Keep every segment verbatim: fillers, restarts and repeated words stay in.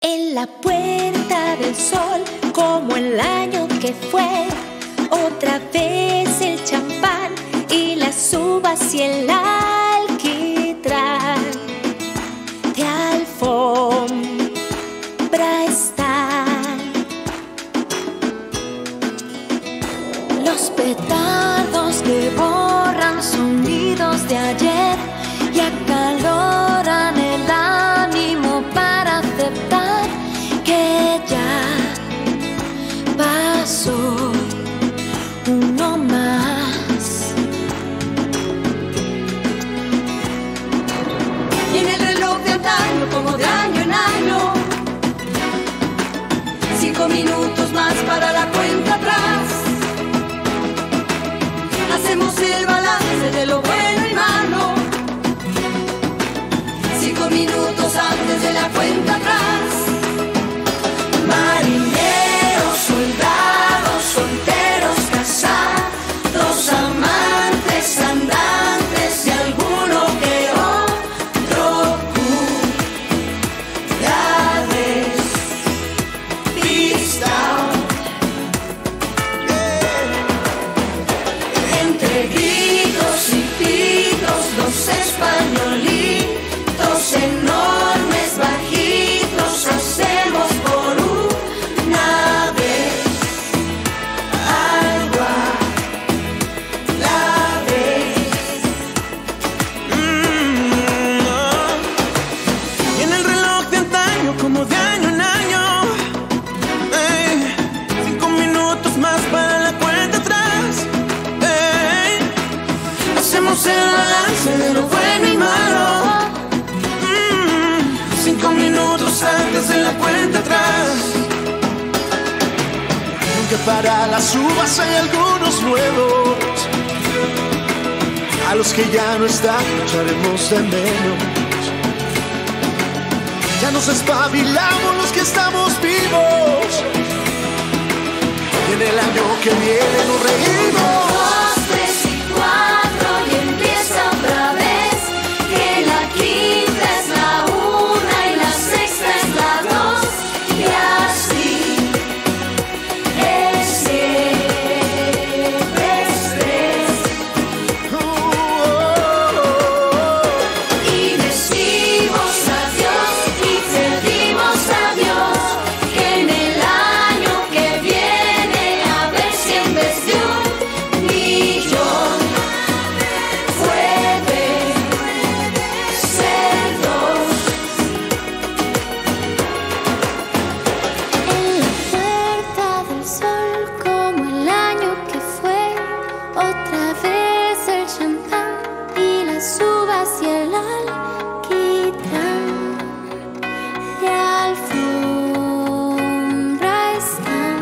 En la puerta del sol, como el año que fue, otra vez el champán y las uvas y el alquitrán de alfombra están. Los petardos que borran sonidos de ayer y acaloran el ánimo para aceptar que ya pasó uno más. Y en el reloj de antaño, como de año en año, cinco minutos más para la cuenta atrás. Hacemos el balance de lo bueno y malo, cinco minutos antes de la cuenta atrás. Marineros, soldados, solteros, casados, amantes, andantes y alguno que otro cura despistado. Entre gritos y pitos, los españolitos enormes, bajitos, hacemos por una vez algo a la vez. Mm, no. Y en el reloj de antaño, como de año en año, ey, cinco minutos más para la cuenta atrás. Ey, hacemos el balance de lo bueno y malo. Mm, cinco minutos antes de la cuenta atrás. Aunque para las uvas hay algunos nuevos, a los que ya no están echaremos de menos. Ya nos espabilamos los que estamos vivos, y en el año que viene nos reímos. Dos, tres y cuatro y empieza otra vez, que la quinta es la una y la sexta es la dos, y así es siempre es tres. Oh, oh, oh. Y decimos adiós y pedimos a Dios que en el año que viene, a ver si en vez de un millón puede ser dos. En la puerta del sol, como el año que fue, otra vez el champán y las uvas y el alquitrán de alfombra están.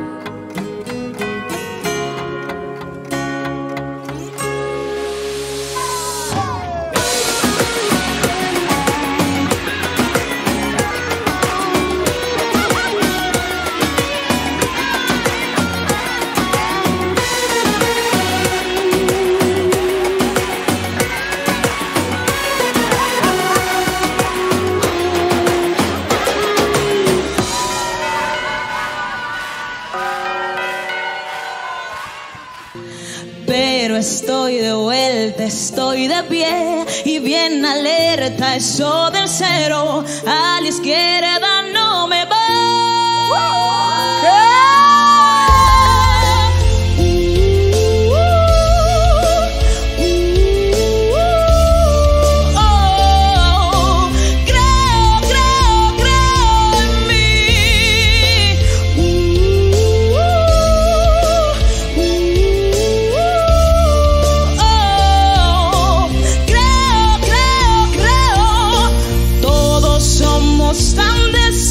Pero estoy de vuelta, estoy de pie y bien alerta, eso del cero a la izquierda no me va. Oh, creo, creo, creo en mí. Oh, creo, creo, creo. Todos somos tan deseables.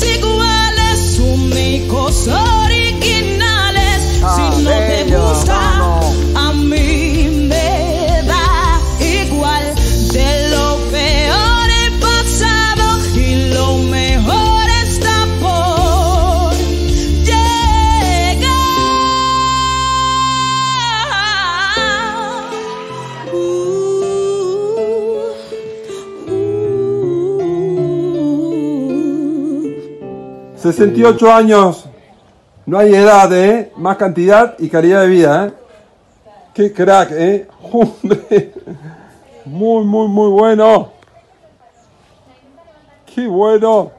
sesenta y ocho años. No hay edad, ¿eh? Más cantidad y calidad de vida, ¿eh? Qué crack, ¿eh? Hombre. Muy, muy, muy bueno. Qué bueno.